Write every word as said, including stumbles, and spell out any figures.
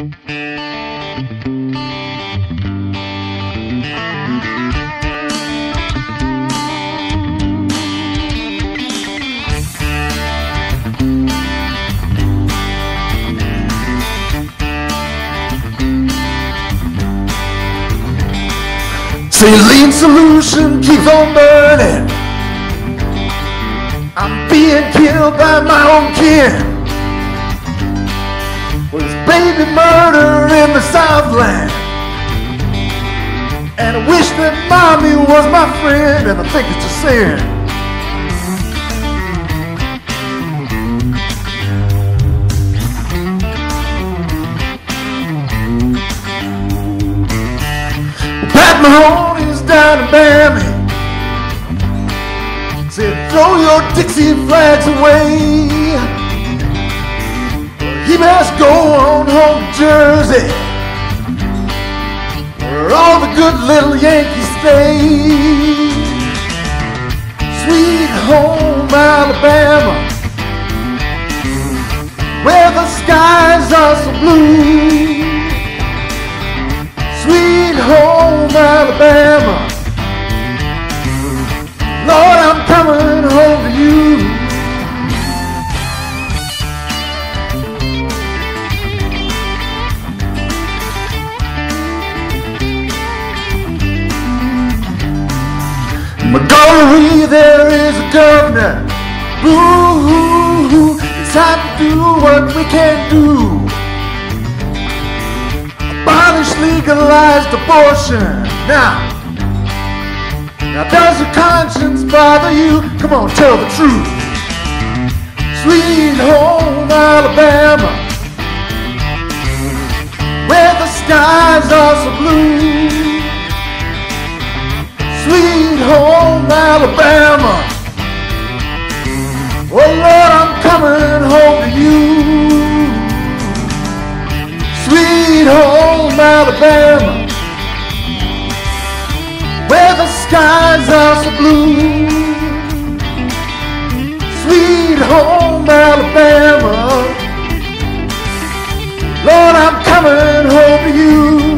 Saline solution keeps on burning. I'm being killed by my own kin. Was baby murder in the Southland. And I wish that mommy was my friend, and I think it's a sin. Pat Mahoney's down in Bammy. Said, throw your Dixie flags away. He best go on home to Jersey, where all the good little Yankees stay. Sweet home Alabama, where the skies are so blue. Sweet home Alabama, Lord, I'm coming home to you. Montgomery, there is a governor. Boo-hoo-hoo, it's time to do what we can't do. Abolish legalized abortion. Now, now does your conscience bother you? Come on, tell the truth. Sweet home Alabama, where the skies are so blue. Sweet home Alabama, oh Lord, I'm coming home to you. Sweet home Alabama, where the skies are so blue. Sweet home Alabama, Lord, I'm coming home to you.